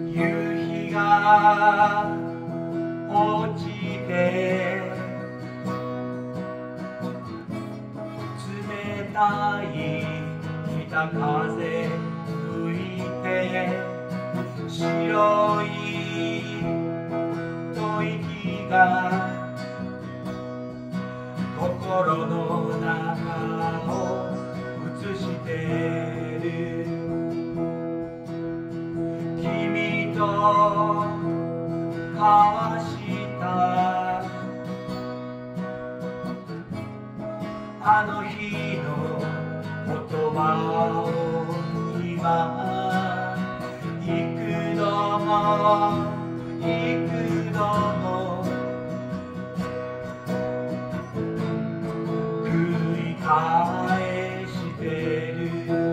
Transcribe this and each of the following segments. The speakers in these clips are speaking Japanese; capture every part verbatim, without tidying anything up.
夕日が落ちて冷たい北風吹いて白い吐息が心の中を映してる。君と交わしたあの日の言葉を今幾度も幾度も繰り返してる。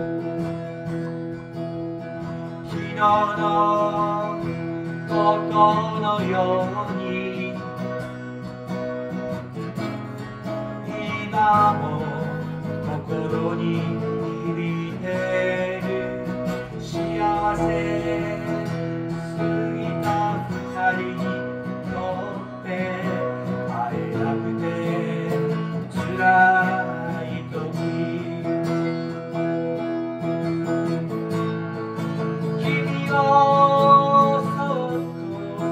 昨日のことのように今も心に響いてる。幸せすぎた二人にとって会えなくて辛い時、君をそっと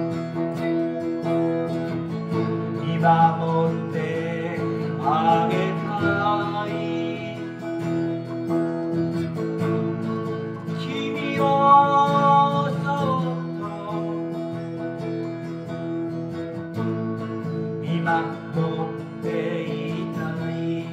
見守ってあげたい。君をそっと見守っていたい。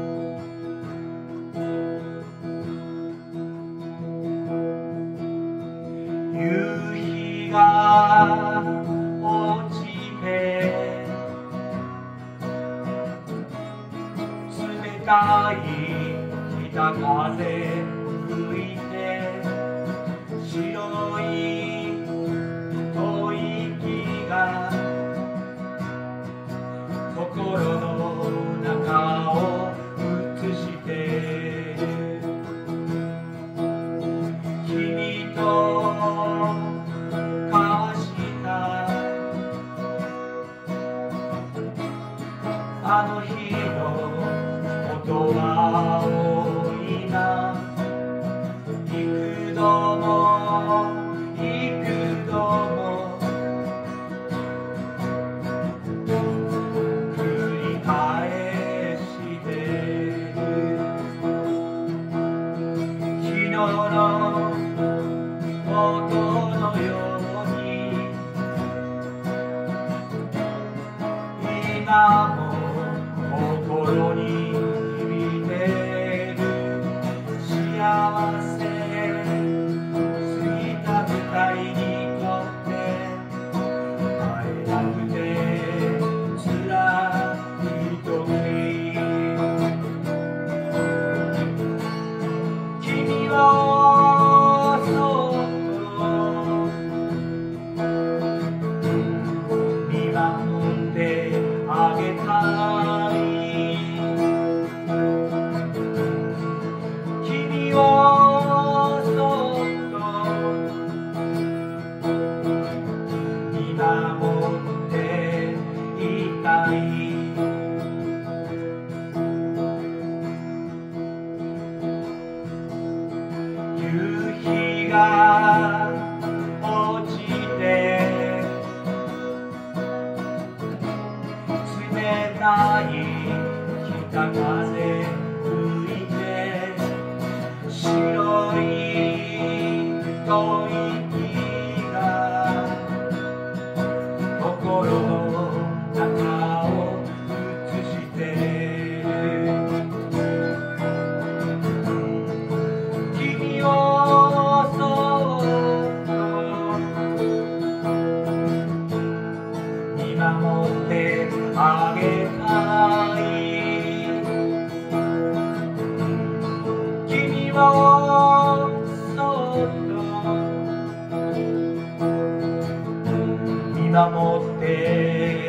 夕日が落ちて冷たい北風吹いて白い吐息が心の中を映してる。君と交わしたあの日の言葉を今幾度も幾度も繰り返してる。昨日のことのように今も心に響いてる。幸せすぎた二人にとって会えなくて辛い時、君をそっと見守ってあげたい。君をそっと見守っていたい。夕日が落ちて冷たい北風吹いて白い吐息が心の中を映してる。君をそっと見守ってあげたい。君をそっと見守って